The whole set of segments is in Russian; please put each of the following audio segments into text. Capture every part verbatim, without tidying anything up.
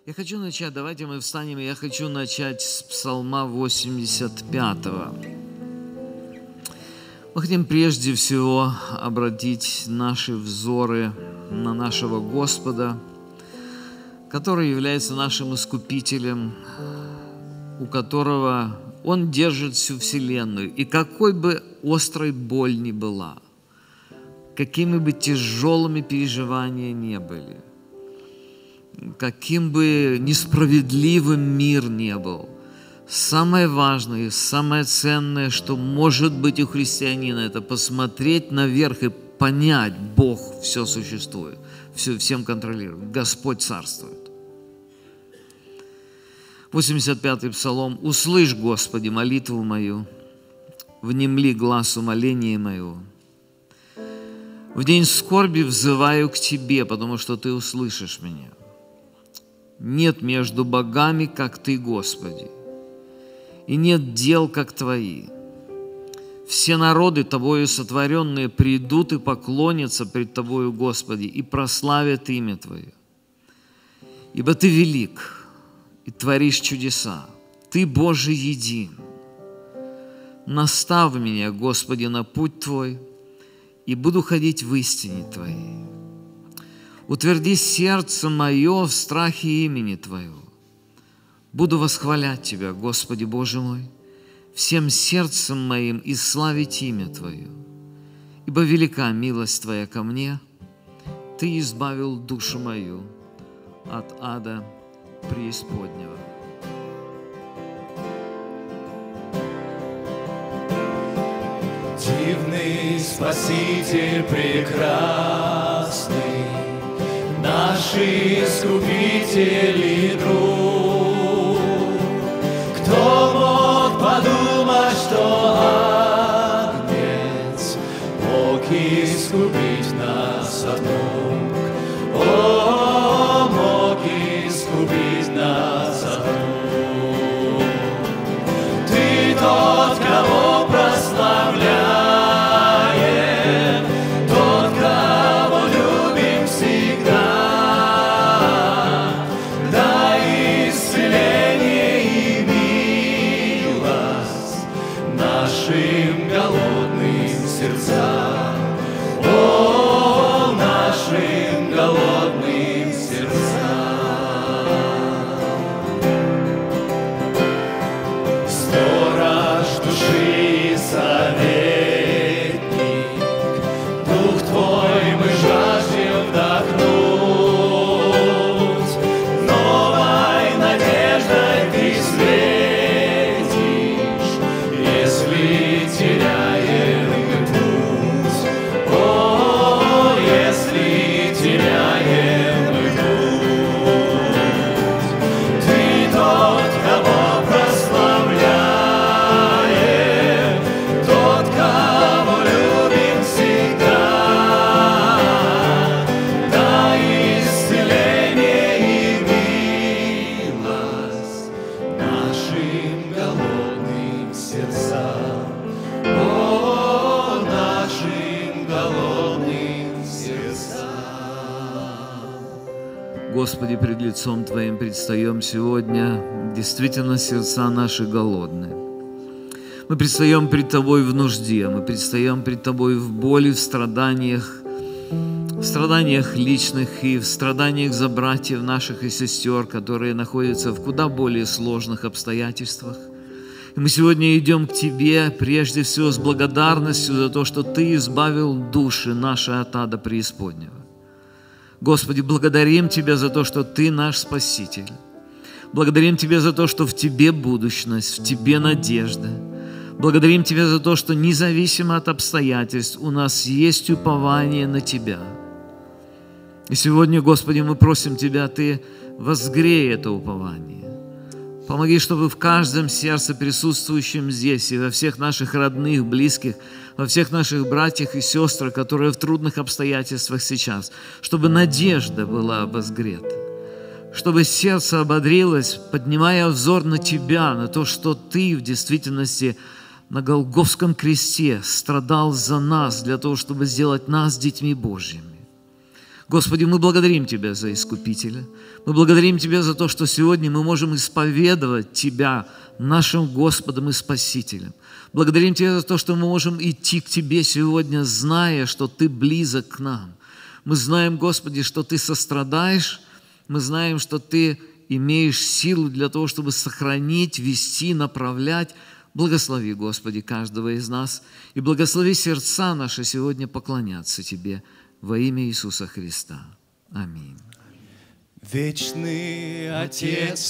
Я хочу начать, давайте мы встанем, и я хочу начать с Псалма восемьдесят пятого. Мы хотим прежде всего обратить наши взоры на нашего Господа, который является нашим Искупителем, у которого Он держит всю вселенную. И какой бы острой боль ни была, какими бы тяжелыми переживания ни были, каким бы несправедливым мир не был, самое важное, самое ценное, что может быть у христианина, это посмотреть наверх и понять: Бог все существует, все, всем контролирует, Господь царствует. восемьдесят пятый Псалом. «Услышь, Господи, молитву мою, внемли глас умоления моего. В день скорби взываю к Тебе, потому что Ты услышишь меня. Нет между богами, как Ты, Господи, и нет дел, как Твои. Все народы, Тобою сотворенные, придут и поклонятся пред Тобою, Господи, и прославят имя Твое. Ибо Ты велик, и творишь чудеса. Ты, Боже, един. Настав меня, Господи, на путь Твой, и буду ходить в истине Твоей. Утверди сердце мое в страхе имени Твоего. Буду восхвалять Тебя, Господи Боже мой, всем сердцем моим и славить имя Твое. Ибо велика милость Твоя ко мне, Ты избавил душу мою от ада преисподнего». Дивный Спаситель прекрасный, наш Искупитель и друг. Кто мог подумать, что Агнец мог искупить нас от мук? О, мог искупить нас от мук. Ты тот, кого прославляем, тот, кого любим всегда. Дай исцеление и милость нашим голодным сердцам. О, нашим голодным сердцам. Сторож души, советник, Дух Твой мы жаждем вдохнуть. Новой надеждой Ты светишь, если теряем мы путь. О, если теряем мы путь. Ты тот, кого прославляем, тот, кого любим всегда. Дай исцеление и милость нашим голодным сердцам. О, нашим голодным сердцам. Господи, пред лицом Твоим предстаем сегодня. Действительно, сердца наши голодные. Мы предстаем пред Тобой в нужде, мы предстаем пред Тобой в боли, в страданиях, в страданиях личных и в страданиях за братьев наших и сестер, которые находятся в куда более сложных обстоятельствах. И мы сегодня идем к Тебе прежде всего с благодарностью за то, что Ты избавил души наши от ада преисподнего. Господи, благодарим Тебя за то, что Ты наш Спаситель. Благодарим Тебя за то, что в Тебе будущность, в Тебе надежда. Благодарим Тебя за то, что независимо от обстоятельств у нас есть упование на Тебя. И сегодня, Господи, мы просим Тебя, Ты возгрей это упование. Помоги, чтобы в каждом сердце, присутствующем здесь, и во всех наших родных, близких, во всех наших братьях и сестрах, которые в трудных обстоятельствах сейчас, чтобы надежда была обозгрета, чтобы сердце ободрилось, поднимая взор на Тебя, на то, что Ты в действительности на Голгофском кресте страдал за нас, для того, чтобы сделать нас детьми Божьими. Господи, мы благодарим Тебя за Искупителя. Мы благодарим Тебя за то, что сегодня мы можем исповедовать Тебя нашим Господом и Спасителем. Благодарим Тебя за то, что мы можем идти к Тебе сегодня, зная, что Ты близок к нам. Мы знаем, Господи, что Ты сострадаешь, мы знаем, что Ты имеешь силу для того, чтобы сохранить, вести, направлять. Благослови, Господи, каждого из нас, и благослови сердца наши сегодня поклоняться Тебе во имя Иисуса Христа. Аминь. Вечный Отец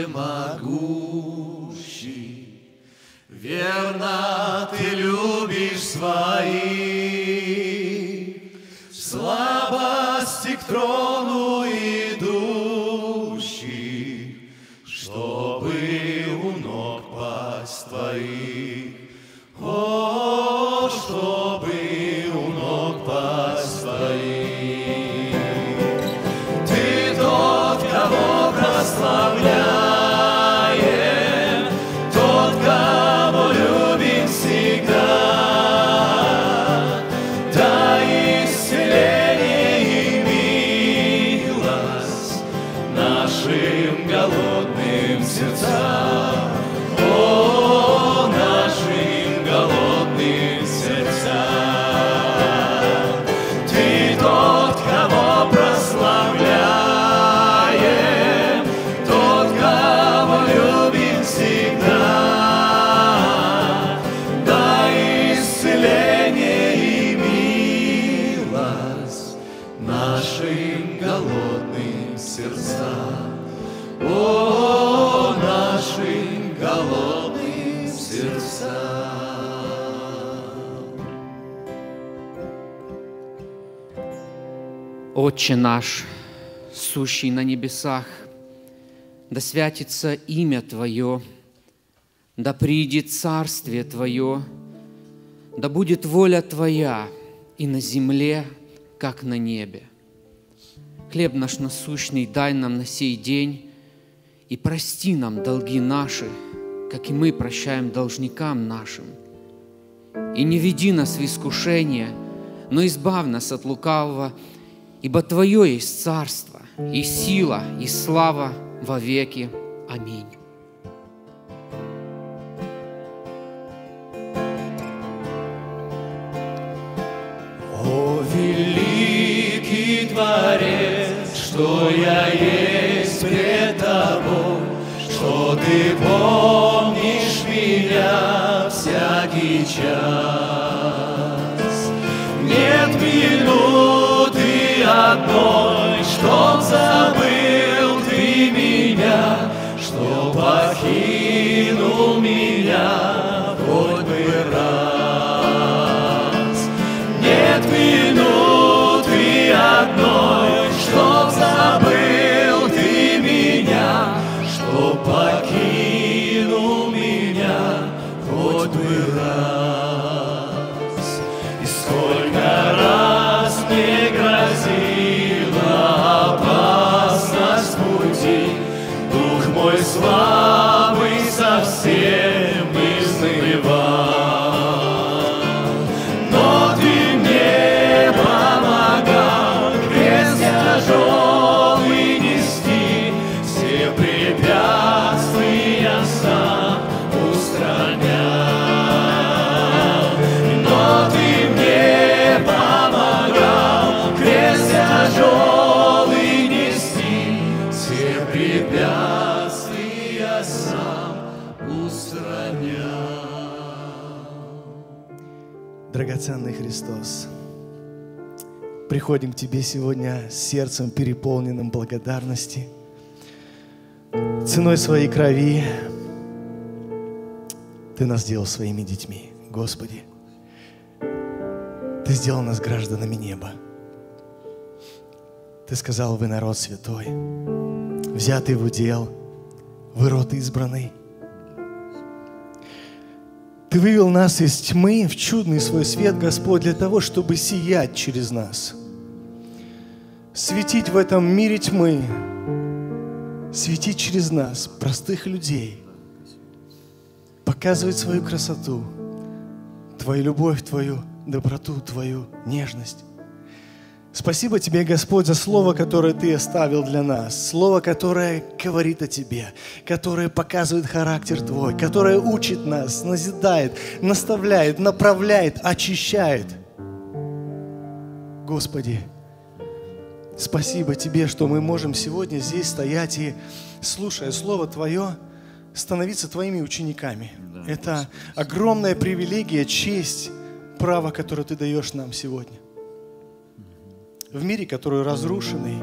всемогущий, верно Ты любишь своих, в слабости к трону идущих, чтобы у ног пасть Твоих. О, чтобы у ног пасть Твоих. Ты тот, кого прославляем, тот, кого любим всегда. Дай исцеление и милость нашим голодным сердцам. О, нашим голодным сердцам. Ты тот, кого прославляем, тот, кого любим всегда. Дай исцеление и милость нашим голодным сердцам. О, нашим голодным сердцам. Отче наш, сущий на небесах, да святится имя Твое, да приидет царствие Твое, да будет воля Твоя и на земле, как на небе. Хлеб наш насущный дай нам на сей день, и прости нам долги наши, как и мы прощаем должникам нашим. И не веди нас в искушение, но избавь нас от лукавого, ибо Твое есть царство, и сила, и слава во веки. Аминь. О, великий Творец, что я есть пред Тобой, что Ты помнишь меня всякий час. Нет минуты одной, чтоб забыл Ты меня, что покинул меня хоть бы раз. Нет минуты одной, чтоб забыл Ты меня, что покинул меня хоть бы раз. И сколько раз мне грозила опасность пути, дух мой слабый совсем изнывал. Но Ты мне помогал крест тяжелый нести, все препятствия сам устранял. Но Ты мне помогал крест тяжелый нести, все препятствия сам устранял. Драгоценный Христос, приходим к Тебе сегодня с сердцем, переполненным благодарности. Ценой своей крови Ты нас сделал своими детьми, Господи. Ты сделал нас гражданами неба. Ты сказал: вы народ святой, взятый в удел, вы род избранный. Ты вывел нас из тьмы в чудный свой свет, Господь, для того, чтобы сиять через нас, светить в этом мире тьмы, светить через нас, простых людей, показывать свою красоту, Твою любовь, Твою доброту, Твою нежность. Спасибо Тебе, Господь, за Слово, которое Ты оставил для нас. Слово, которое говорит о Тебе, которое показывает характер Твой, которое учит нас, назидает, наставляет, направляет, очищает. Господи, спасибо Тебе, что мы можем сегодня здесь стоять и, слушая Слово Твое, становиться Твоими учениками. Да, это Господи. Огромная привилегия, честь, право, которое Ты даешь нам сегодня. В мире, который разрушенный,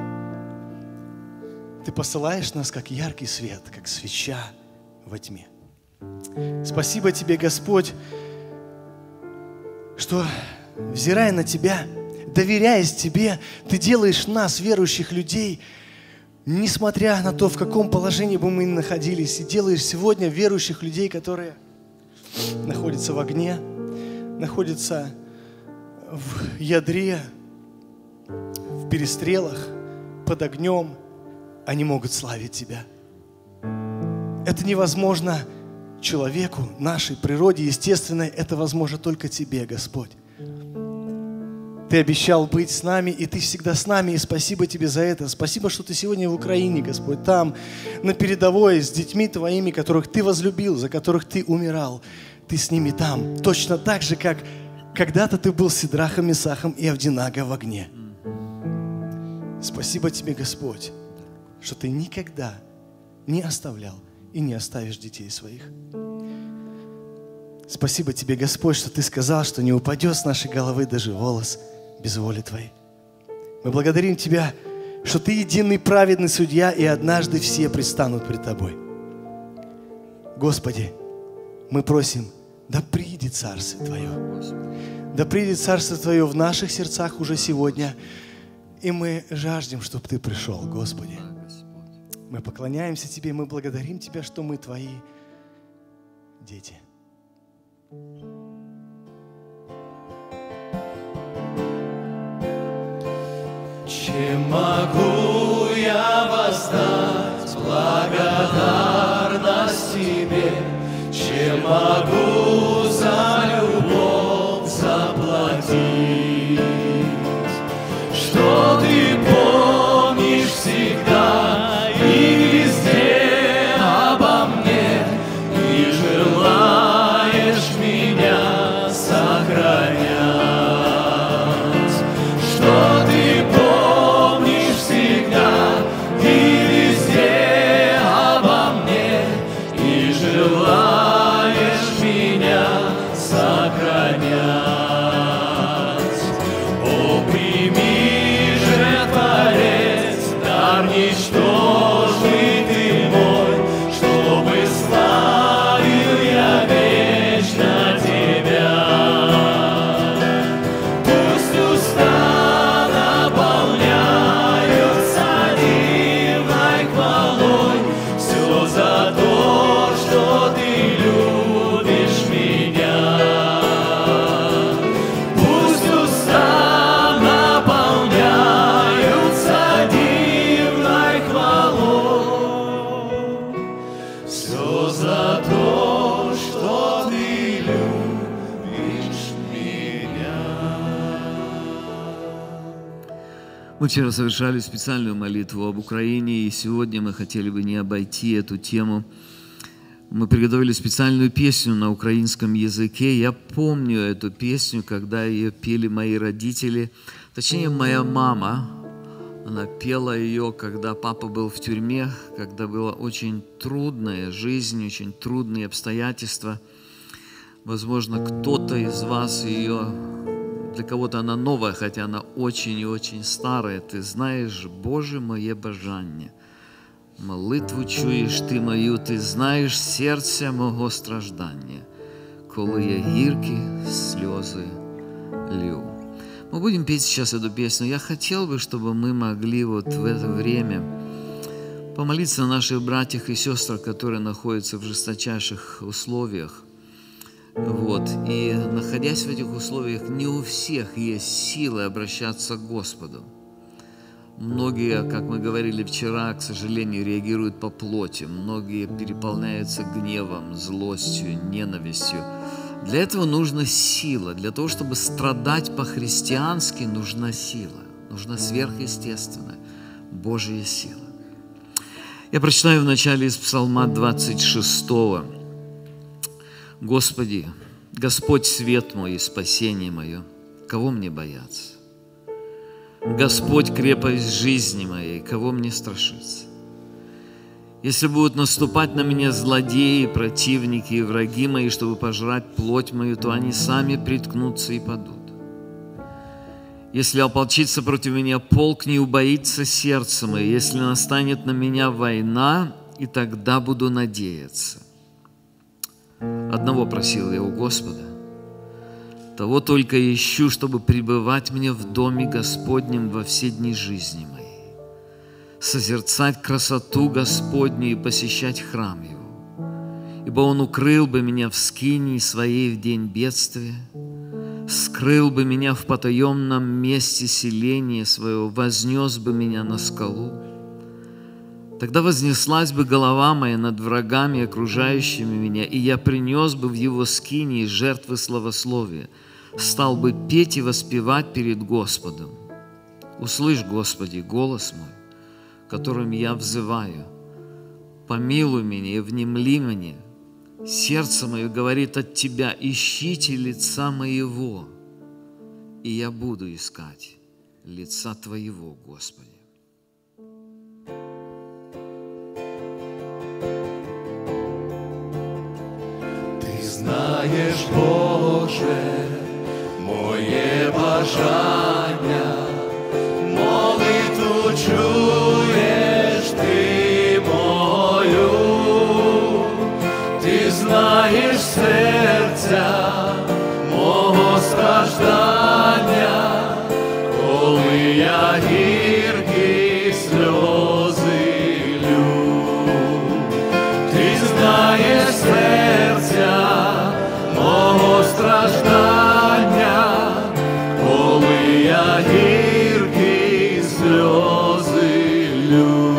Ты посылаешь нас, как яркий свет, как свеча во тьме. Спасибо Тебе, Господь, что, взирая на Тебя, доверяясь Тебе, Ты делаешь нас, верующих людей, несмотря на то, в каком положении бы мы ни находились, и делаешь сегодня верующих людей, которые находятся в огне, находятся в ядре, в перестрелах, под огнем, они могут славить Тебя. Это невозможно человеку, нашей природе естественной, это возможно только Тебе, Господь. Ты обещал быть с нами, и Ты всегда с нами, и спасибо Тебе за это. Спасибо, что Ты сегодня в Украине, Господь, там, на передовой, с детьми Твоими, которых Ты возлюбил, за которых Ты умирал. Ты с ними там, точно так же, как когда-то Ты был с Сидрахом, Месахом и Авдинаго в огне. Спасибо Тебе, Господь, что Ты никогда не оставлял и не оставишь детей своих. Спасибо Тебе, Господь, что Ты сказал, что не упадет с нашей головы даже волос без воли Твоей. Мы благодарим Тебя, что Ты единый праведный судья, и однажды все предстанут пред Тобой. Господи, мы просим, да придет Царствие Твое. Да придет Царствие Твое в наших сердцах уже сегодня. И мы жаждем, чтобы Ты пришел, Господи. Мы поклоняемся Тебе, мы благодарим Тебя, что мы Твои дети. Чем могу я воздать благодарность Тебе? Чем могу за любовь заплатить? Что Ты помнишь всегда и везде обо мне, и желаешь меня сохранять. Что Ты помнишь всегда и везде обо мне, и желаешь меня сохранять. О, прими же, Творец, дар ничтожный Ты мой, чтобы славил я вечно Тебя. Пусть уста наполняются дивной хвалой, все за то, что Ты любишь меня. Пусть уста наполняются дивной хвалой, все за то, что Ты любишь меня. Мы вчера совершали специальную молитву об Украине, и сегодня мы хотели бы не обойти эту тему. Мы приготовили специальную песню на украинском языке. Я помню эту песню, когда ее пели мои родители, точнее, моя мама. Она пела ее, когда папа был в тюрьме, когда была очень трудная жизнь, очень трудные обстоятельства. Возможно, кто-то из вас ее, для кого-то она новая, хотя она очень и очень старая. Ты знаешь, Боже, моє бажання. Молитву чуєш ти мою, ти знаєш серця мого страждання, коли я гіркі сльози лью. Мы будем петь сейчас эту песню. Я хотел бы, чтобы мы могли вот в это время помолиться о наших братьях и сестрах, которые находятся в жесточайших условиях. Вот. И находясь в этих условиях, не у всех есть силы обращаться к Господу. Многие, как мы говорили вчера, к сожалению, реагируют по плоти. Многие переполняются гневом, злостью, ненавистью. Для этого нужна сила. Для того, чтобы страдать по-христиански, нужна сила. Нужна сверхъестественная Божья сила. Я прочитаю вначале из Псалма двадцать шестого. «Господи, Господь свет мой и спасение мое, кого мне бояться? Господь крепость жизни моей, кого мне страшиться? Если будут наступать на меня злодеи, противники и враги мои, чтобы пожрать плоть мою, то они сами приткнутся и падут. Если ополчится против меня полк, не убоится сердце мое, если настанет на меня война, и тогда буду надеяться. Одного просил я у Господа, того только ищу, чтобы пребывать мне в доме Господнем во все дни жизни моей, созерцать красоту Господню и посещать храм Его. Ибо Он укрыл бы меня в скинии своей в день бедствия, скрыл бы меня в потаенном месте селения своего, вознес бы меня на скалу. Тогда вознеслась бы голова моя над врагами, окружающими меня, и я принес бы в Его скинии жертвы славословия, стал бы петь и воспевать перед Господом. Услышь, Господи, голос мой, которым я взываю. Помилуй меня и внемли мне. Сердце мое говорит от Тебя, ищите лица моего, и я буду искать лица Твоего, Господи. Ты знаешь, Боже, моє бажання, молитву чуєш ти мою, ти знаєш серця мого страждання, коли я гіркі сльози лью. Ти знаєш серця мого страждання, коли я гіркі сльози лью.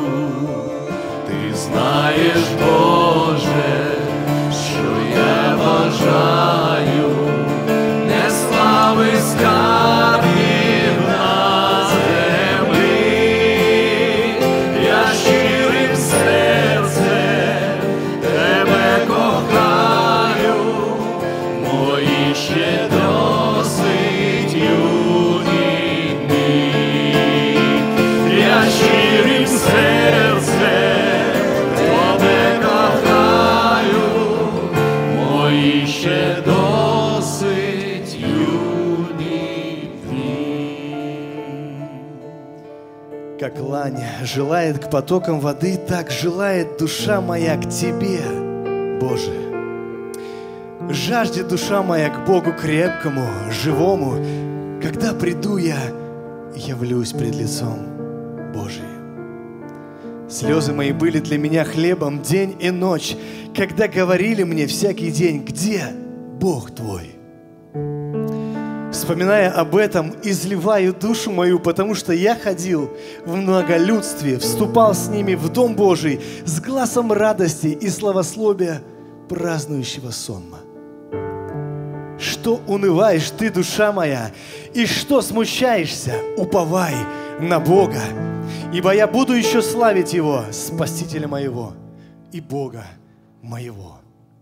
Ти знаєш, Боже, що я бажаю не слави скарбів на землі, я щирим серцем Тебе кохаю, мої ще досить юні дні. Я щирим серцем Тебе кохаю, мої ще досить юні дні. Как лань желает к потокам воды, так желает душа моя к Тебе, Боже. Жаждет душа моя к Богу крепкому, живому, когда приду я, явлюсь пред лицом Божиим. Слезы мои были для меня хлебом день и ночь, когда говорили мне всякий день, где Бог твой? Вспоминая об этом, изливаю душу мою, потому что я ходил в многолюдстве, вступал с ними в Дом Божий с гласом радости и славословия празднующего сонма. Что унываешь ты, душа моя, и что смущаешься, уповай на Бога, ибо я буду еще славить Его, Спасителя моего и Бога моего.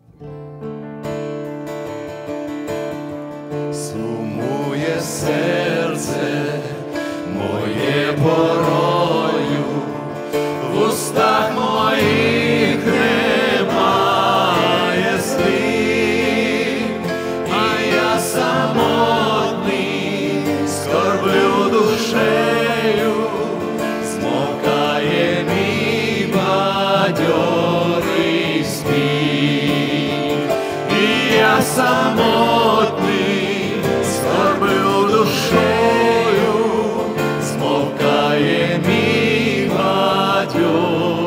Сумує серце моє порою, в устах моїх немає слів, а я самотний скорблю душею, змовкає мій бадьорий спів, і я самотний скорблю душею, змовкає мій бадьорий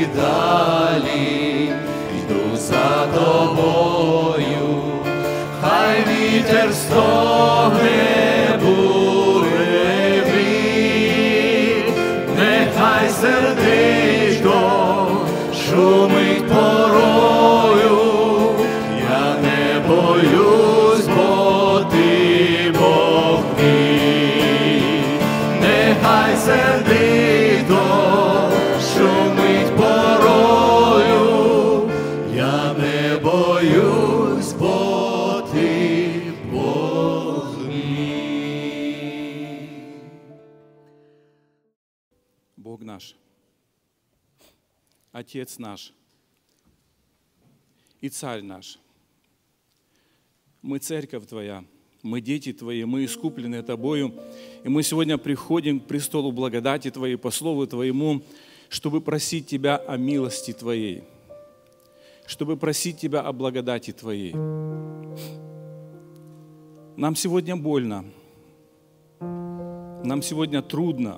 далі, йду за тобою, хай вітер стогне буревій, нехай сердечко шумить порою, я не боюсь, бо ти Бог мій. Нехай сердечко шумить порою, я не боюсь, бо ти Бог мій. Бог наш, Отец наш и Царь наш. Мы церковь Твоя, мы дети Твои, мы искуплены Тобою, и мы сегодня приходим к престолу благодати Твоей, по Слову Твоему, чтобы просить Тебя о милости Твоей, чтобы просить Тебя о благодати Твоей. Нам сегодня больно, нам сегодня трудно,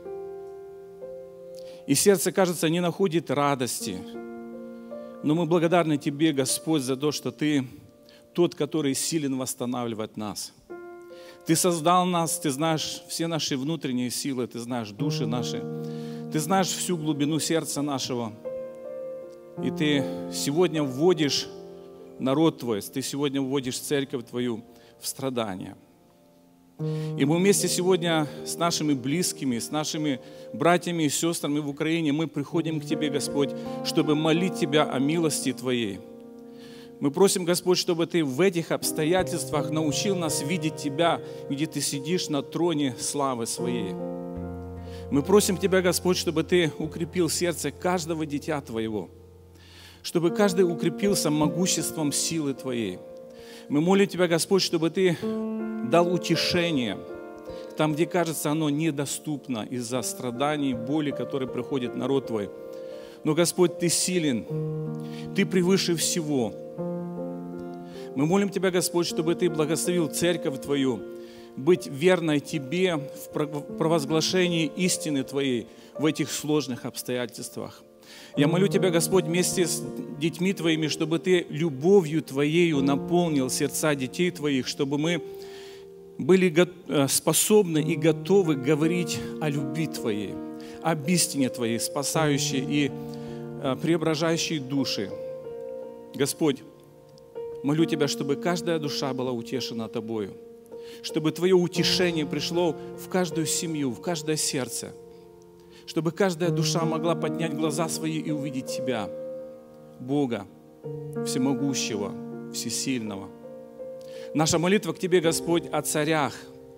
и сердце, кажется, не находит радости. Но мы благодарны Тебе, Господь, за то, что Ты тот, который силен восстанавливать нас. Ты создал нас, Ты знаешь все наши внутренние силы, Ты знаешь души наши, Ты знаешь всю глубину сердца нашего. И Ты сегодня вводишь народ Твой, Ты сегодня вводишь церковь Твою в страдания. И мы вместе сегодня с нашими близкими, с нашими братьями и сестрами в Украине, мы приходим к Тебе, Господь, чтобы молить Тебя о милости Твоей. Мы просим, Господь, чтобы Ты в этих обстоятельствах научил нас видеть Тебя, где Ты сидишь на троне славы Своей. Мы просим Тебя, Господь, чтобы Ты укрепил сердце каждого дитя Твоего, чтобы каждый укрепился могуществом силы Твоей. Мы молим Тебя, Господь, чтобы Ты дал утешение там, где, кажется, оно недоступно из-за страданий, боли, которые приходит народ Твой. Но, Господь, Ты силен, Ты превыше всего. Мы молим Тебя, Господь, чтобы Ты благословил церковь Твою, быть верной Тебе в провозглашении истины Твоей в этих сложных обстоятельствах. Я молю Тебя, Господь, вместе с детьми Твоими, чтобы Ты любовью Твоею наполнил сердца детей Твоих, чтобы мы были способны и готовы говорить о любви Твоей, об истине Твоей, спасающей и преображающей души. Господь, молю Тебя, чтобы каждая душа была утешена Тобою, чтобы Твое утешение пришло в каждую семью, в каждое сердце, чтобы каждая душа могла поднять глаза свои и увидеть Тебя, Бога, всемогущего, всесильного. Наша молитва к Тебе, Господь, о царях,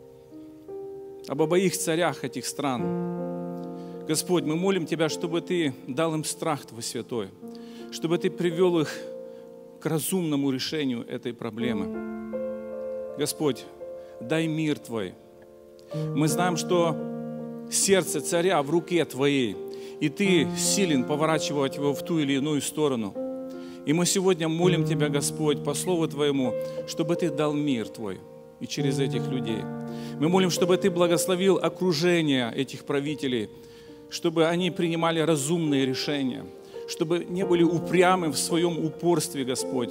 об обоих царях этих стран. Господь, мы молим Тебя, чтобы Ты дал им страх Твой святой, чтобы Ты привел их к разумному решению этой проблемы. Господь, дай мир Твой. Мы знаем, что сердце царя в руке Твоей, и Ты силен поворачивать его в ту или иную сторону. И мы сегодня молим Тебя, Господь, по Слову Твоему, чтобы Ты дал мир Твой и через этих людей. Мы молим, чтобы Ты благословил окружение этих правителей, чтобы они принимали разумные решения, чтобы не были упрямы в своем упорстве, Господь.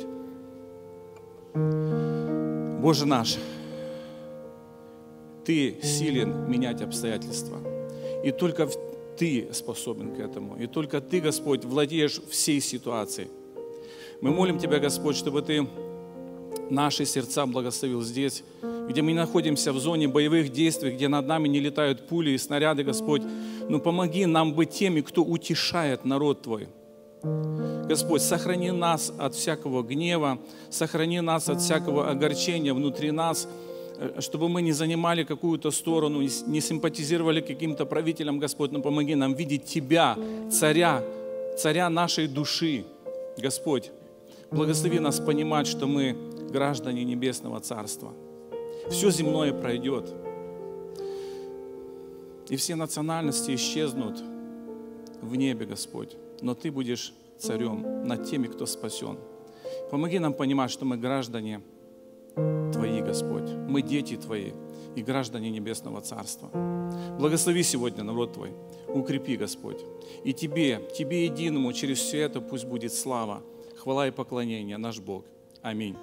Боже наш, Ты силен менять обстоятельства, и только Ты способен к этому, и только Ты, Господь, владеешь всей ситуацией. Мы молим Тебя, Господь, чтобы Ты наши сердца благословил здесь, где мы находимся в зоне боевых действий, где над нами не летают пули и снаряды, Господь. Но помоги нам быть теми, кто утешает народ Твой. Господь, сохрани нас от всякого гнева, сохрани нас от всякого огорчения внутри нас, чтобы мы не занимали какую-то сторону, не симпатизировали каким-то правителям, Господь, но помоги нам видеть Тебя, царя, царя нашей души, Господь. Благослови нас понимать, что мы граждане Небесного Царства. Все земное пройдет, и все национальности исчезнут в небе, Господь. Но Ты будешь царем над теми, кто спасен. Помоги нам понимать, что мы граждане Твои, Господь. Мы дети Твои. и граждане Небесного Царства. Благослови сегодня народ Твой, укрепи, Господь. И Тебе, Тебе единому через все это пусть будет слава, хвала и поклонение, наш Бог. Аминь.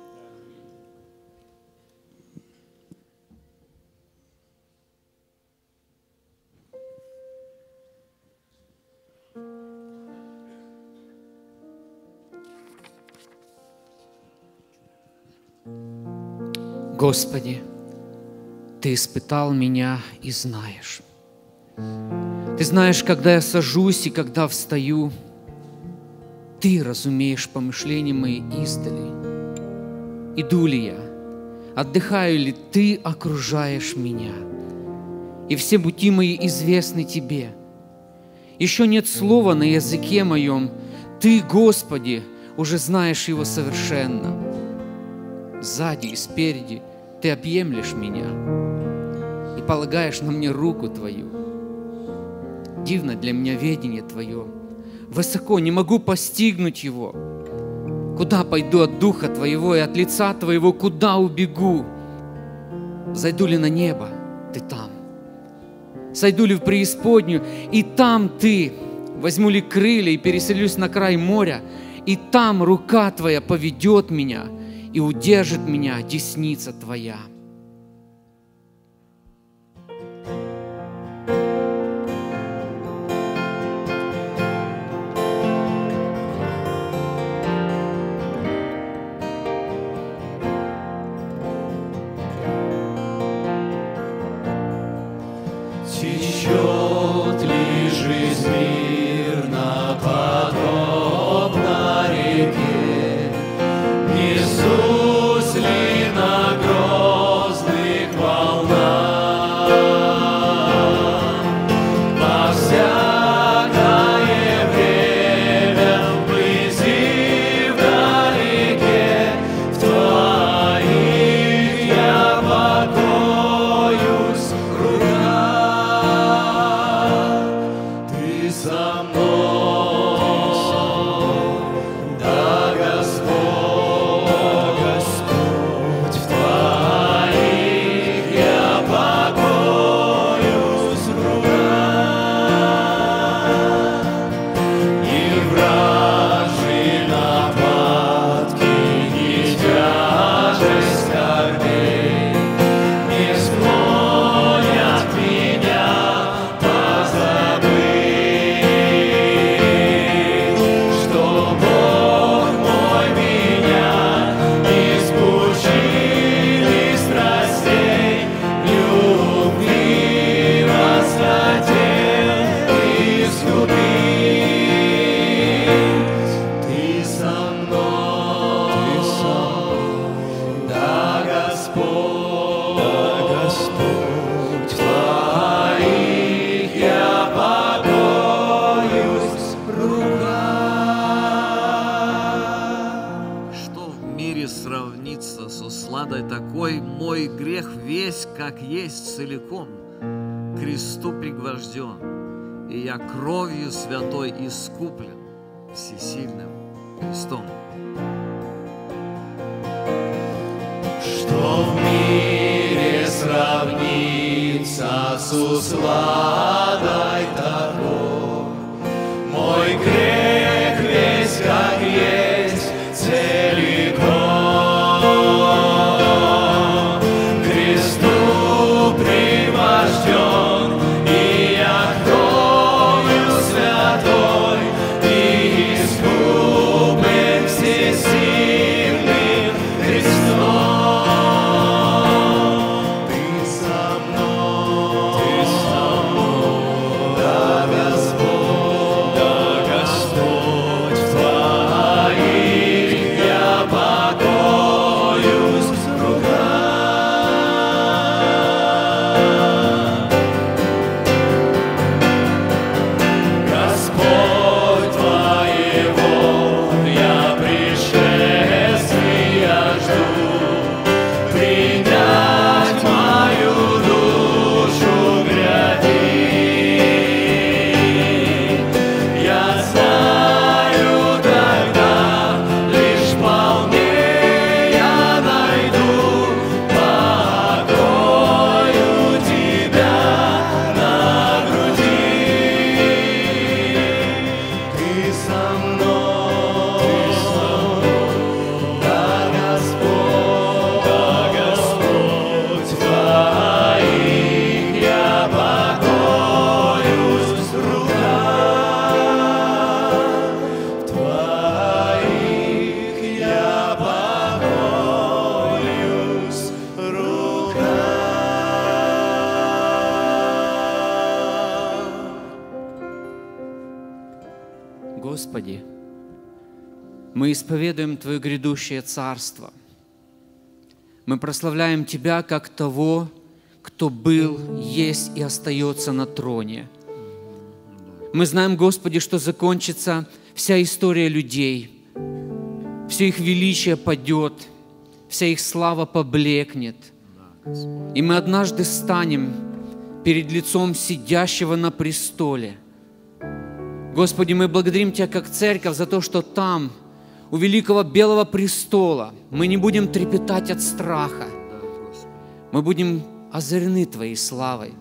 Господи, Ты испытал меня и знаешь. Ты знаешь, когда я сажусь и когда встаю. Ты разумеешь помышления мои издали. Иду ли я, отдыхаю ли, Ты окружаешь меня. И все пути мои известны Тебе. Еще нет слова на языке моем. Ты, Господи, уже знаешь его совершенно. Сзади и спереди Ты объемлешь меня и полагаешь на мне руку Твою. Дивно для меня ведение Твое. Высоко не могу постигнуть его. Куда пойду от Духа Твоего и от лица Твоего, куда убегу? Зайду ли на небо? Ты там. Сойду ли в преисподнюю? И там Ты. Возьму ли крылья и переселюсь на край моря? И там рука Твоя поведет меня и удержит меня десница Твоя. Течет ли жизнь мирно, подобно реке? Несусь ли на грозных волнах? Во всякое время, вблизи, вдалеке, в Твоих я покоюсь в руках. Ты со мной, да, Господь, Господь, в Твоих я покоюсь в руках. Ни вражьи нападки, ни тяжесть скорбей не склонят меня позабыть, что Бог мой меня из пучины страстей любви восхотел искупить. Ты со мной, Ты со мной, да, Господь, да, Господь, в Твоих я покоюсь в руках. Что в мире сравнится с усладой такой? Мой грех весь, как есть, целиком к кресту пригвожден, и я кровью святой искуплен всесильным Христом. Что в мире сравнится с усладой такой? Мой грех весь, как есть, целиком к кресту пригвожден, и я кровью святой искуплен всесильным Христом. Ты со мной, Ты со мной, да, Господь, да, Господь. со мной, да, Господь, да, Господь, в Твоих я покоюсь в руках, в Твоих я покоюсь в руках. Господи, мы исповедуем Твое грядущее Царство. Мы прославляем Тебя как того, кто был, есть и остается на троне. Мы знаем, Господи, что закончится вся история людей, все их величие падет, вся их слава поблекнет. И мы однажды станем перед лицом сидящего на престоле. Господи, мы благодарим Тебя как церковь за то, что там, у великого белого престола, мы не будем трепетать от страха. Мы будем озарены Твоей славой.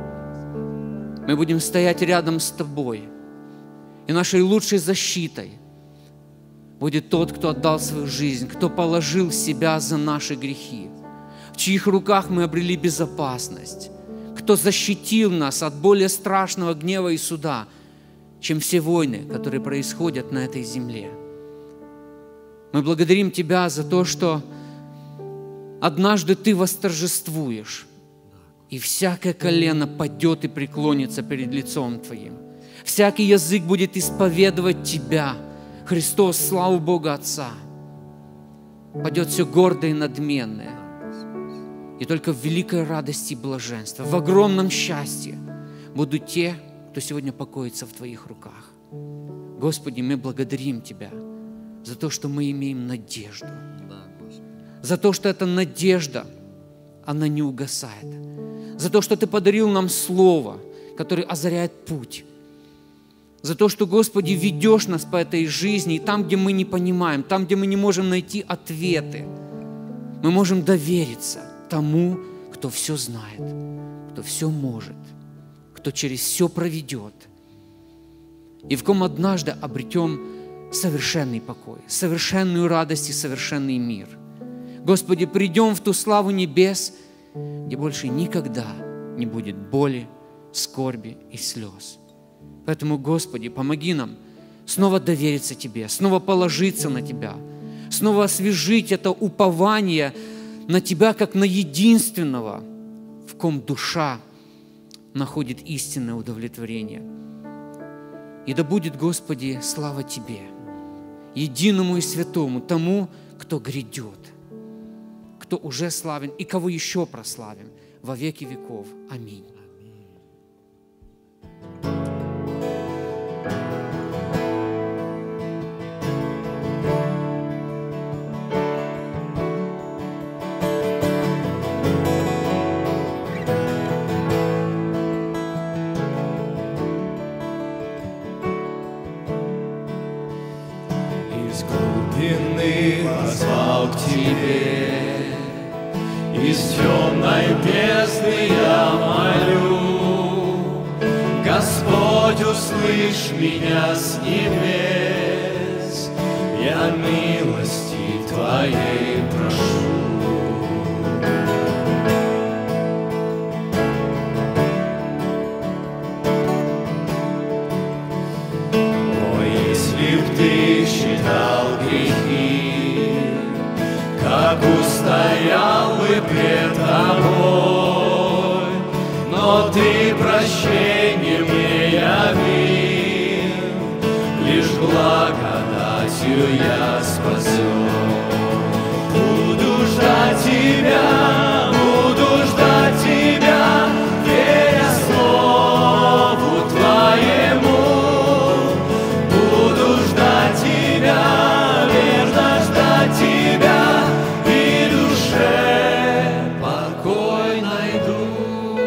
Мы будем стоять рядом с Тобой. И нашей лучшей защитой будет тот, кто отдал свою жизнь, кто положил себя за наши грехи, в чьих руках мы обрели безопасность, кто защитил нас от более страшного гнева и суда, чем все войны, которые происходят на этой земле. Мы благодарим Тебя за то, что однажды Ты восторжествуешь, и всякое колено падет и преклонится перед лицом Твоим. Всякий язык будет исповедовать Тебя, Христос, славу Бога Отца. Падет все гордое и надменное. И только в великой радости и блаженстве, в огромном счастье будут те, кто сегодня покоится в Твоих руках. Господи, мы благодарим Тебя за то, что мы имеем надежду. За то, что эта надежда, она не угасает. За то, что Ты подарил нам Слово, которое озаряет путь. За то, что, Господи, ведешь нас по этой жизни, и там, где мы не понимаем, там, где мы не можем найти ответы, мы можем довериться тому, кто все знает, кто все может, кто через все проведет, и в ком однажды обретем совершенный покой, совершенную радость и совершенный мир. Господи, придем в ту славу небес, где больше никогда не будет боли, скорби и слез. Поэтому, Господи, помоги нам снова довериться Тебе, снова положиться на Тебя, снова освежить это упование на Тебя, как на единственного, в ком душа находит истинное удовлетворение. И да будет, Господи, слава Тебе, единому и святому, тому, кто грядет, кто уже славен и кого еще прославим во веки веков. Аминь. Из глубины позвал к Тебе, из темной бездны я молю. Господь, услышь меня с небес, я милости Твоей прошу. О, если б Ты считал грехи, как устоял бы пред Тобой, но Ты прощение мне явил, лишь благодатью я спасен. Буду ждать Тебя, буду ждать Тебя, веря Слову Твоему. Буду ждать Тебя, верно ждать Тебя, и душе покой найду.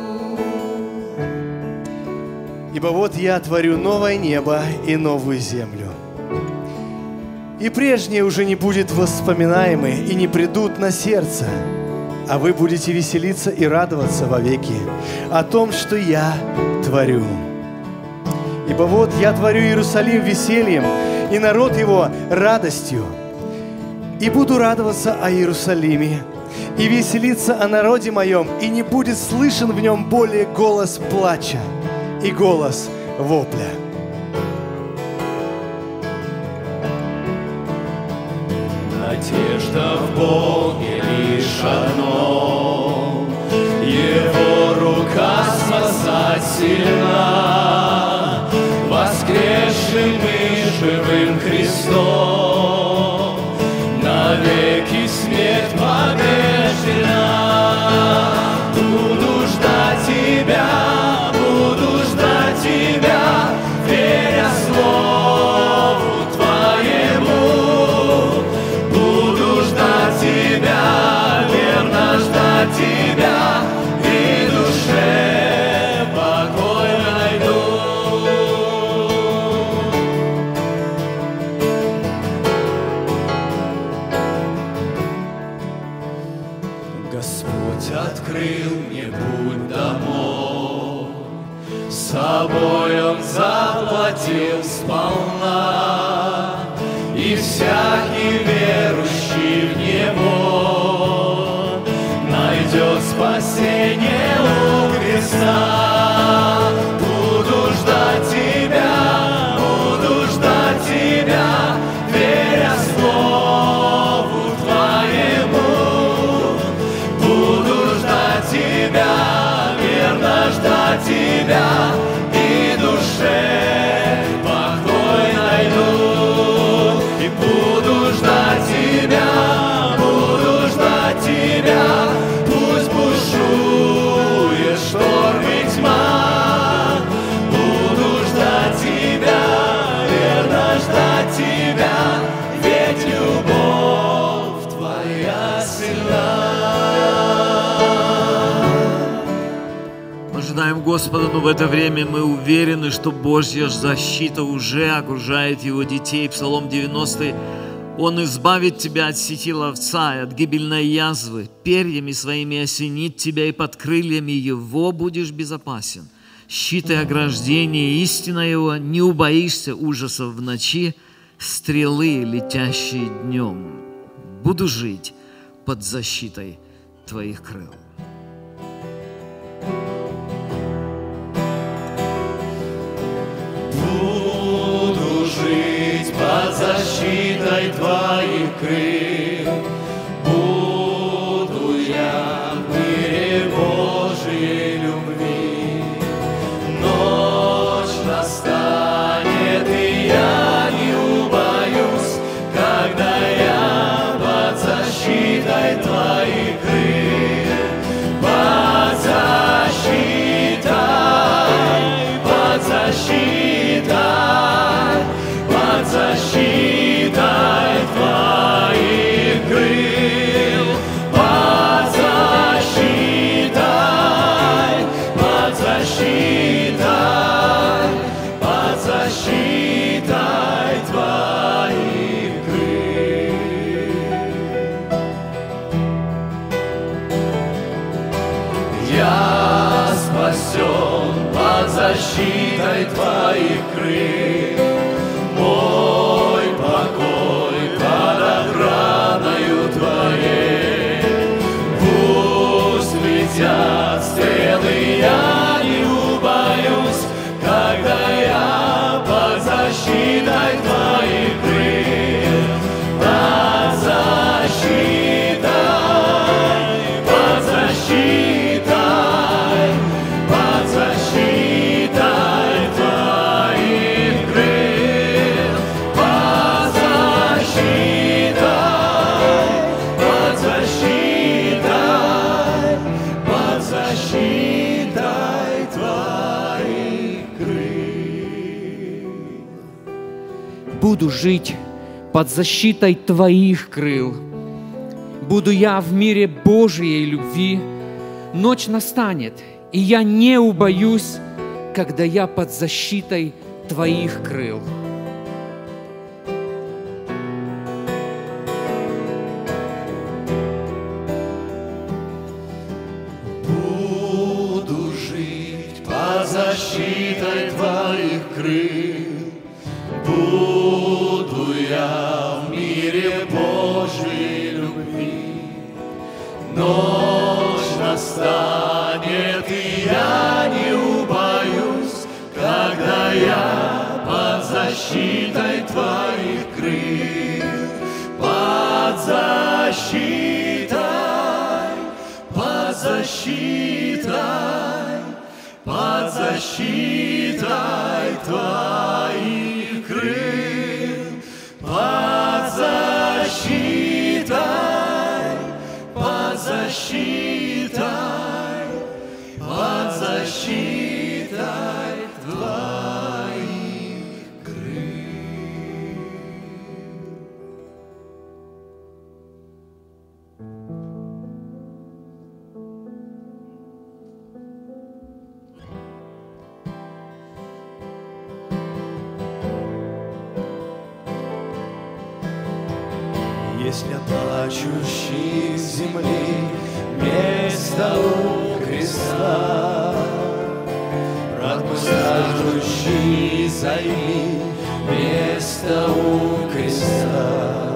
Ибо вот я творю новое небо и новую землю. И прежнее уже не будет воспоминаемы и не придут на сердце, а вы будете веселиться и радоваться вовеки о том, что я творю. Ибо вот я творю Иерусалим весельем, и народ его радостью. И буду радоваться о Иерусалиме, и веселиться о народе моем, и не будет слышен в нем более голос плача и голос вопля. Надежда в Боге лишь одно, Его рука спасать сильна, воскресшим и живым Христом, навеки смерть побеждена. Буду ждать Тебя, буду ждать Тебя, веря слову Твоему. Буду ждать Тебя, верно ждать Тебя, и душе покой найду. Господь открыл мне путь домой, с собой Он заплатил сполна, и всякий верующий в Него найдет спасение у креста. Буду ждать Тебя, буду ждать Тебя, веря слову Твоему. Буду ждать Тебя, верно ждать Тебя, и душе покой найду. И буду ждать Тебя, буду ждать Тебя, пусть бушует шторм и тьма. Буду ждать Тебя, верно ждать Тебя, ведь любовь Твоя сильна. Мы ожидаем Господа, но в это время мы уверены, что Божья защита уже окружает Его детей. Псалом девяностый. Он избавит тебя от сети ловца и от гибельной язвы, перьями своими осенит тебя, и под крыльями Его будешь безопасен. Щит и ограждение, истина Его, не убоишься ужасов в ночи, стрелы, летящие днем. Буду жить под защитой Твоих крыл. Буду жить под защитой Твоих крыл, буду я в мире Божьей любви. Ночь настанет, и я не убоюсь, когда я под защитой Твоих крыл. Под защитой, под защитой, под защитой Твоих крыл, под защитой, под защитой, под защитой Твоих крыл. Я спасен под защитой Твоих крыл, мой покой под охраною Твоей. Пусть летят стрелы, я не убоюсь, когда я под защитой Твоих крыл. Под защитой, под защитой, под защитой Твоих крыл. Под защитой, под защитой, под защитой Твоих крыл. Буду жить под защитой Твоих крыл. Буду я в мире Божьей любви. Ночь настанет, и я не убоюсь, когда я под защитой Твоих крыл. Буду жить под защитой Твоих крыл. крыл. Буду я в мире Божьей любви. Ночь настанет, и я не убоюсь, когда я под защитой Твоих крыл. Под защитой, под защитой, под защитой Твоих крыл. Под защитой, под защитой, под защитой Твоих крыл. Есть для плачущих земли место у креста. Брат мой страждущий, займи место у креста.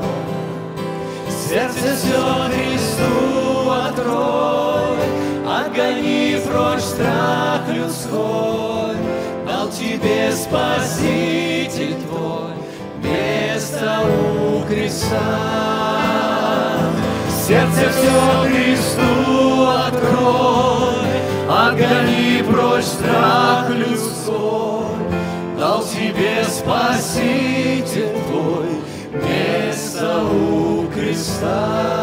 Сердце все Христу открой, отгони прочь страх людской. Дал тебе Спаситель твой место у креста. Сердце все Христу открой, отгони прочь страх людской. Дал тебе Спаситель твой место у креста.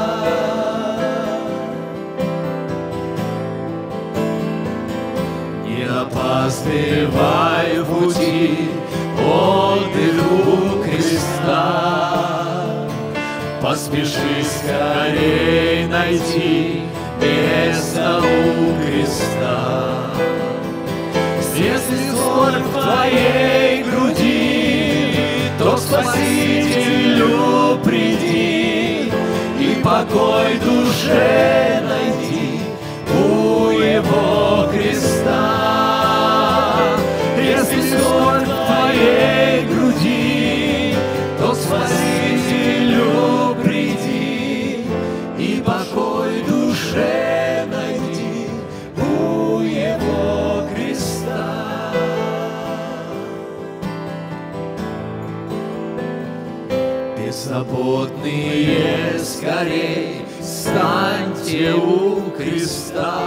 Не опаздывай в пути, отдых у креста. Поспеши скорей найти место у креста. Если скорбь в твоей груди, то к Спасителю приди и покой душе найди у Его креста. Если скорбь в твоей груди, то к Спасителю приди и покой душе найди у Его креста. Беззаботные, скорей станьте у креста.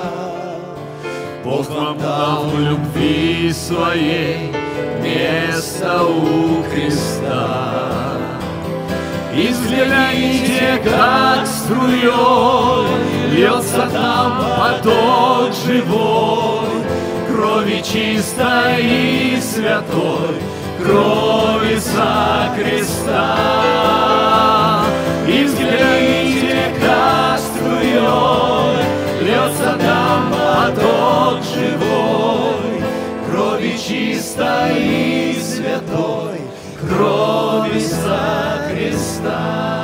Бог вам дал в любви своей место у креста. И взгляните, как струей льется там поток живой, крови чистой и святой, крови со креста. И взгляните, как струей льется там поток живой, крови чистой и святой, крови со креста.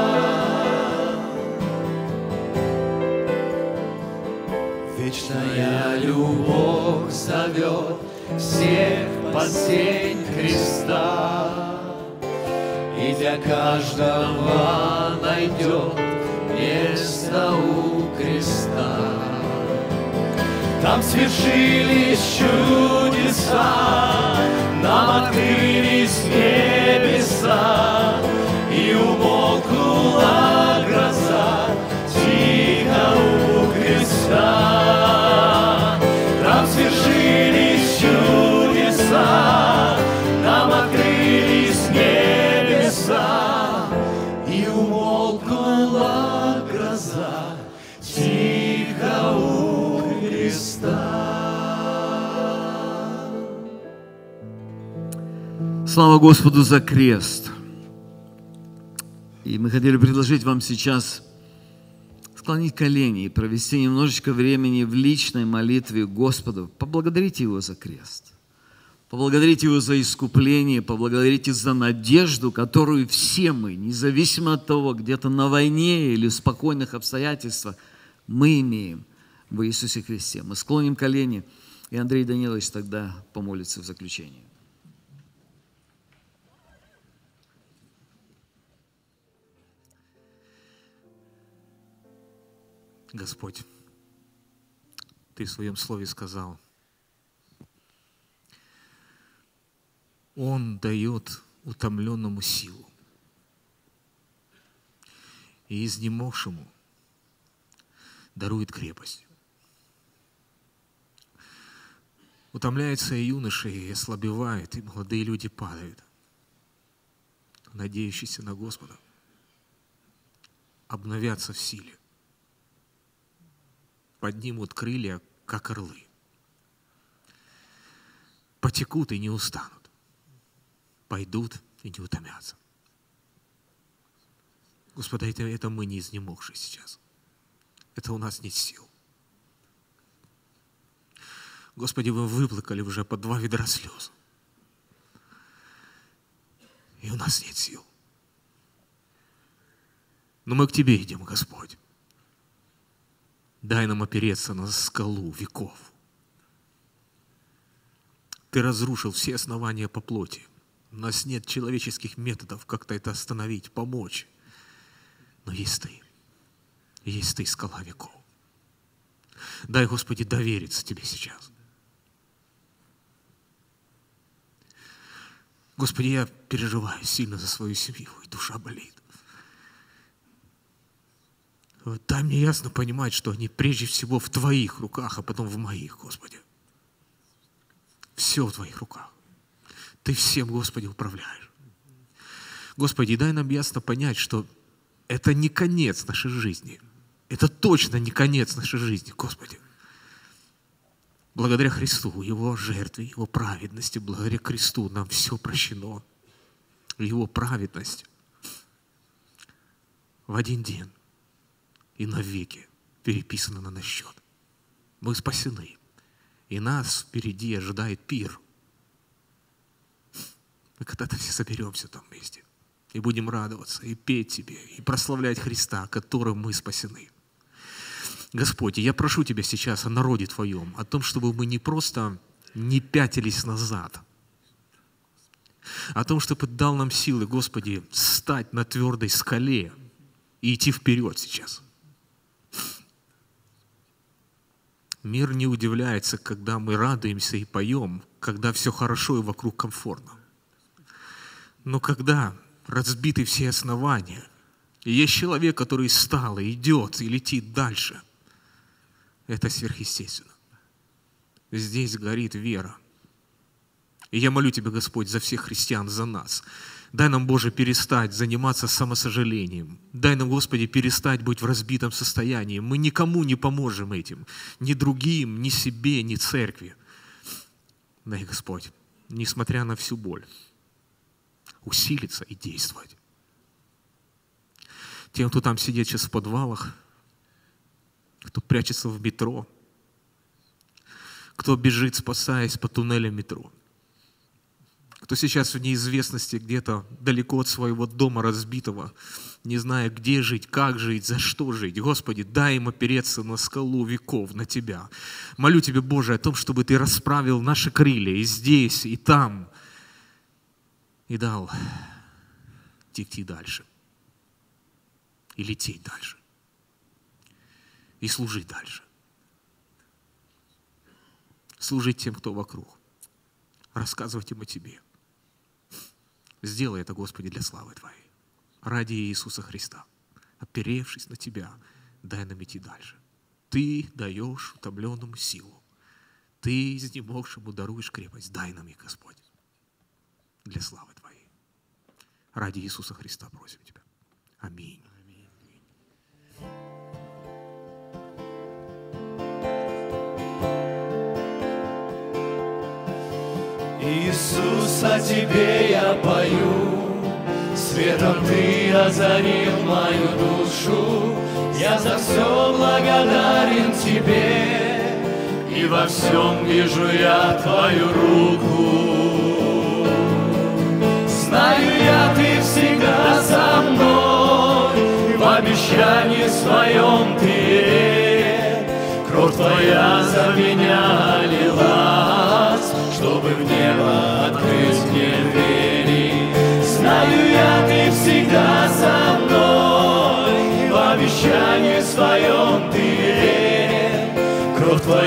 Вечная любовь зовет всех под сень креста, и для каждого найдет место у креста. Там свершились чудеса, нам открылись небеса, и умолкла гроза тихо у креста. Там свершились чудеса, нам открылись небеса, и умолкла гроза тихо у креста. Слава Господу за крест. И мы хотели предложить вам сейчас склонить колени и провести немножечко времени в личной молитве Господу. Поблагодарите Его за крест. Поблагодарите Его за искупление, поблагодарите за надежду, которую все мы, независимо от того, где-то на войне или в спокойных обстоятельствах, мы имеем в Иисусе Христе. Мы склоним колени, и Андрей Данилович тогда помолится в заключении. Господь, Ты в Своем Слове сказал, Он дает утомленному силу и изнемогшему дарует крепость. Утомляются и юноши, и ослабевают, и молодые люди падают. Надеющиеся на Господа обновятся в силе, поднимут крылья, как орлы, потекут и не устанут, пойдут и не утомятся. Господи, это, это мы не изнемогшие сейчас. Это у нас нет сил. Господи, вы выплакали уже по два ведра слез. И у нас нет сил. Но мы к Тебе идем, Господь. Дай нам опереться на скалу веков. Ты разрушил все основания по плоти. У нас нет человеческих методов как-то это остановить, помочь. Но есть Ты. Есть Ты, скала веков. Дай, Господи, довериться Тебе сейчас. Господи, я переживаю сильно за свою семью, и душа болит. Дай мне ясно понимать, что они прежде всего в Твоих руках, а потом в моих, Господи. Все в Твоих руках. Ты всем, Господи, управляешь. Господи, дай нам ясно понять, что это не конец нашей жизни. Это точно не конец нашей жизни, Господи. Благодаря Христу, Его жертве, Его праведности, благодаря кресту нам все прощено. Его праведность в один день и навеки переписана на наш счет. Мы спасены, и нас впереди ожидает пир. Мы когда-то все соберемся там вместе и будем радоваться, и петь Тебе, и прославлять Христа, которым мы спасены. Господь, я прошу Тебя сейчас о народе Твоем, о том, чтобы мы не просто не пятились назад, о том, чтобы Ты дал нам силы, Господи, встать на твердой скале и идти вперед сейчас. Мир не удивляется, когда мы радуемся и поем, когда все хорошо и вокруг комфортно. Но когда разбиты все основания, и есть человек, который встал и идет, и летит дальше, это сверхъестественно. Здесь горит вера. И я молю Тебя, Господь, за всех христиан, за нас. Дай нам, Боже, перестать заниматься самосожалением. Дай нам, Господи, перестать быть в разбитом состоянии. Мы никому не поможем этим. Ни другим, ни себе, ни церкви. Дай, Господь, несмотря на всю боль, усилиться и действовать. Тем, кто там сидит сейчас в подвалах, кто прячется в метро, кто бежит, спасаясь по туннелям метро, кто сейчас в неизвестности где-то далеко от своего дома разбитого, не зная, где жить, как жить, за что жить. Господи, дай им опереться на скалу веков, на Тебя. Молю Тебя, Боже, о том, чтобы Ты расправил наши крылья и здесь, и там, и дал идти дальше, и лететь дальше, и служить дальше. Служить тем, кто вокруг. Рассказывать им о Тебе. Сделай это, Господи, для славы Твоей. Ради Иисуса Христа. Оперевшись на Тебя, дай нам идти дальше. Ты даешь утомленному силу. Ты изнемогшему даруешь крепость. Дай нам их, Господь, для славы Твоей. Ради Иисуса Христа просим Тебя. Аминь. Иисус, о Тебе я пою, светом Ты озарил мою душу. Я за все благодарен Тебе, и во всем вижу я Твою руку. Знаю я, Ты всегда со мной, в обещании своем Ты верен. Кровь Твоя за меня лилась, чтобы в небо открыть мне двери. Знаю я, Ты всегда со мной, в обещании своем Ты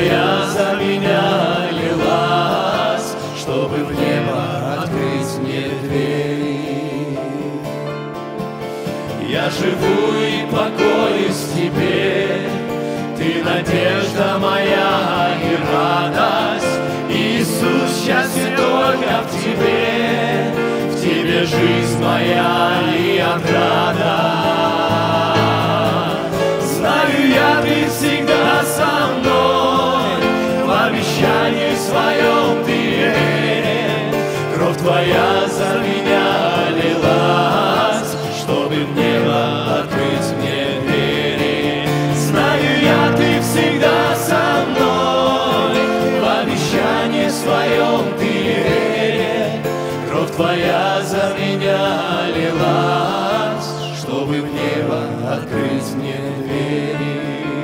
Твоя за меня лилась, чтобы в небо открыть мне двери. Я живу и покоюсь в Тебе, Ты надежда моя и радость. Иисус, счастье только в Тебе, в Тебе жизнь моя и отрада. Знаю я, Ты всегда со мной, в обещании своем Ты верен. Кровь Твоя за меня лилась, чтобы в небо открыть мне двери. Знаю я, Ты всегда со мной, в обещании своем Ты верен. Кровь Твоя за меня лилась, чтобы в небо открыть мне двери.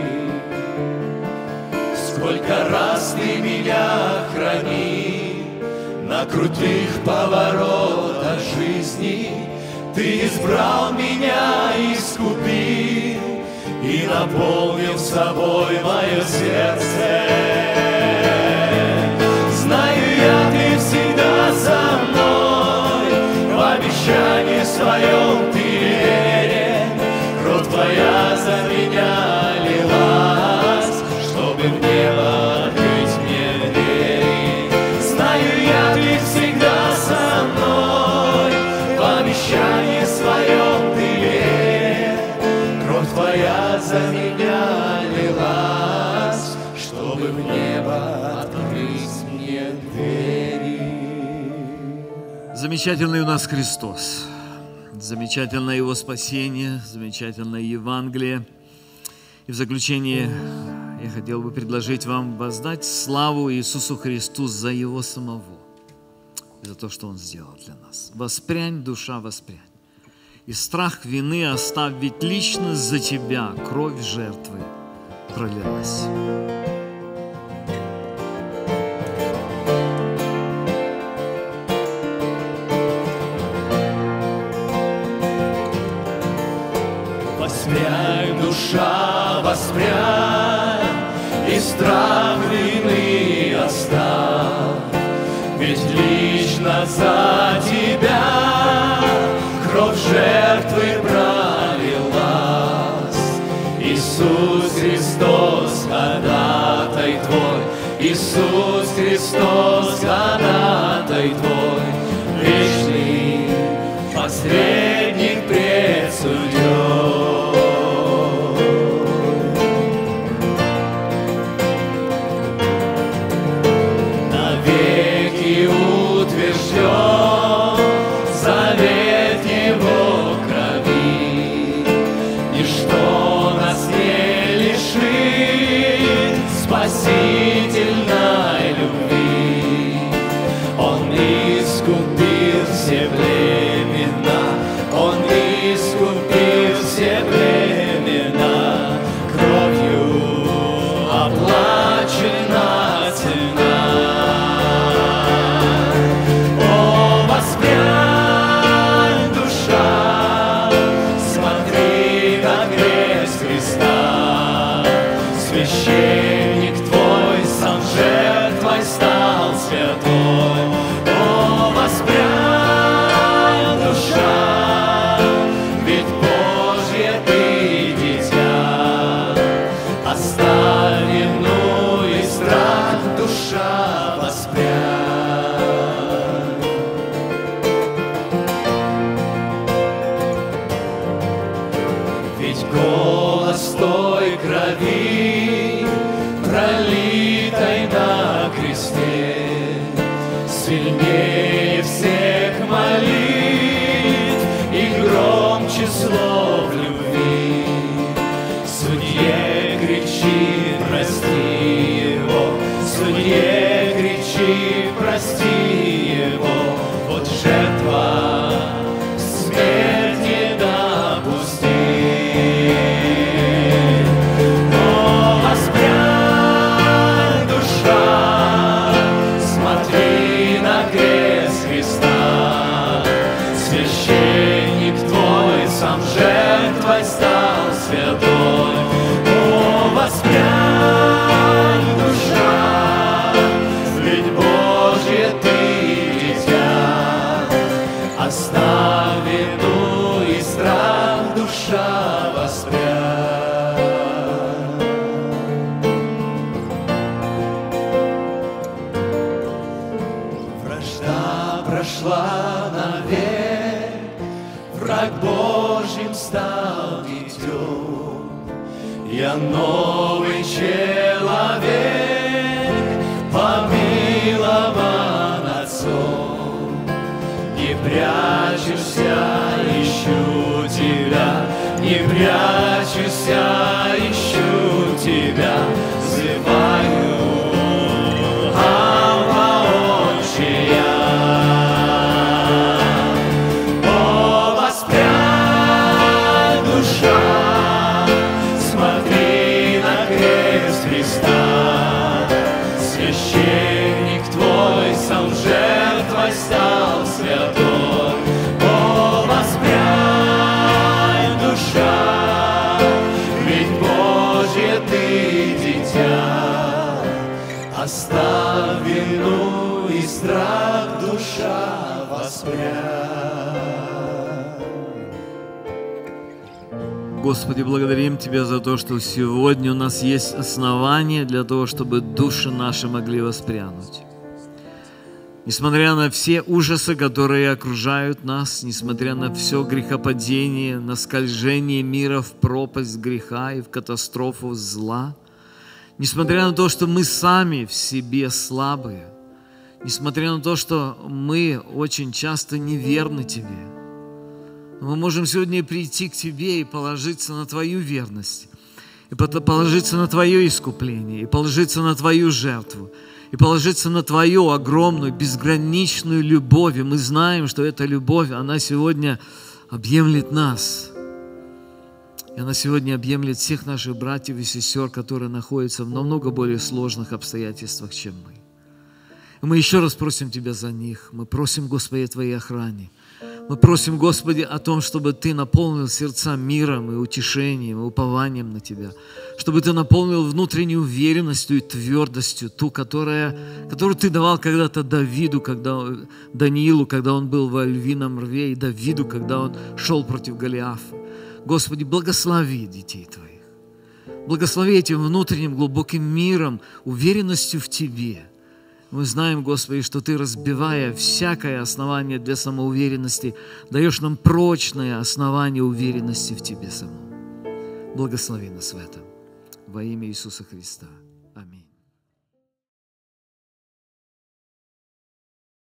Сколько раз Ты меня храни на крутых поворотах жизни. Ты избрал меня, искупил и наполнил собой мое сердце. Знаю я, Ты всегда со мной, в обещании своем Ты верен. Кровь Твоя за меня лилась, чтобы в небо открыть мне двери. Знаю я, Ты всегда со мной, в обещании своем Ты верен. Кровь Твоя за меня лилась, чтобы в небо открыть мне двери. Замечательный у нас Христос, замечательное Его спасение, замечательное Евангелие. И в заключение я хотел бы предложить вам воздать славу Иисусу Христу за Его самого, за то, что Он сделал для нас. Воспрянь, душа, воспрянь. И страх вины оставь, ведь лично за тебя кровь жертвы пролилась. Воспрянь, душа, воспрянь, и страх вины оставь, ведь лично за тебя кровь жертвы пролилась. Иисус Христос, ходатай Твой, Иисус Христос, ходатай Твой, вечный посредник пред судьей. Навеки утвержден завет Его крови, ничто нас не лишит спасительной любви. Он искупил все племена, Он искупил все племена, кровью оплачена цена. О, воспрянь, душа, смотри на крест Христа. Священник Твой сам жертвой стал святой. О, воспрянь, душа, ведь Божье Ты дитя. Оставь вину и страх, душа, воспрянь. Ведь голос той крови, пролитой на кресте, сильнее всех молитв и громче слов любви. Судье кричи, прости его, судье кричи, прости его. Вот жертва, смерть не допусти. О, воспрянь, душа, смотри на крест Христа. Священник Твой сам жертвой стал святой. О, воспрянь, душа, враг Божьим стал детем. Я новый человек, помилован Отцом. Не прячуся, ищу Тебя, не прячуся, ищу Тебя, взываю, Авва, Отче я. О, воспрянь, душа, смотри на крест Христа. Священник Твой сам жертвой стал святой. О, воспрянь, душа, ведь Божье Ты дитя. Оставь вину и страх, душа, воспрянь. Господи, благодарим Тебя за то, что сегодня у нас есть основания для того, чтобы души наши могли воспрянуть. Несмотря на все ужасы, которые окружают нас, несмотря на все грехопадение, на скольжение мира в пропасть греха и в катастрофу зла, несмотря на то, что мы сами в себе слабые, несмотря на то, что мы очень часто неверны Тебе, мы можем сегодня прийти к Тебе и положиться на Твою верность, и положиться на Твое искупление, и положиться на Твою жертву, и положиться на Твою огромную, безграничную любовь. И мы знаем, что эта любовь, она сегодня объемлет нас. И она сегодня объемлет всех наших братьев и сестер, которые находятся в намного более сложных обстоятельствах, чем мы. И мы еще раз просим Тебя за них. Мы просим, Господи, о Твоей охране. Мы просим, Господи, о том, чтобы Ты наполнил сердца миром и утешением, и упованием на Тебя. Чтобы Ты наполнил внутренней уверенностью и твердостью, ту, которая, которую Ты давал когда-то Давиду, когда, Даниилу, когда он был во львином рве, и Давиду, когда он шел против Голиафа. Господи, благослови детей Твоих. Благослови этим внутренним глубоким миром, уверенностью в Тебе. Мы знаем, Господи, что Ты, разбивая всякое основание для самоуверенности, даешь нам прочное основание уверенности в Тебе самом. Благослови нас в этом. Во имя Иисуса Христа.